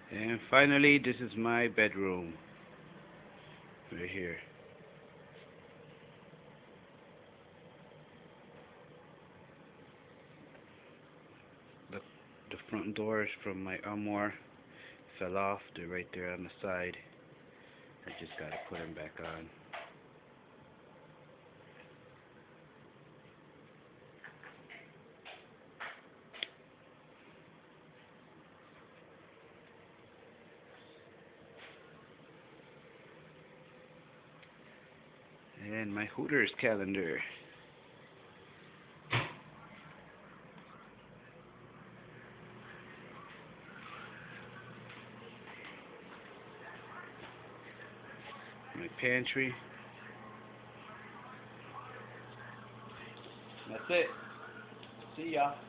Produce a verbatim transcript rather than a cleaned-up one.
And finally, this is my bedroom. Right here. The, the front doors from my armoire fell off. They're right there on the side. I just gotta put them back on. And my Hooters calendar. My pantry. That's it. See ya.